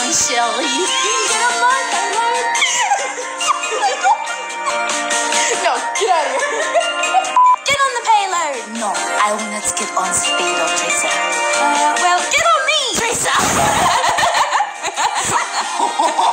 my Shelly. Get on my payload. No, get out of here. Get on the payload. No, I will not get on speed, Teresa. Well, get on me, Teresa.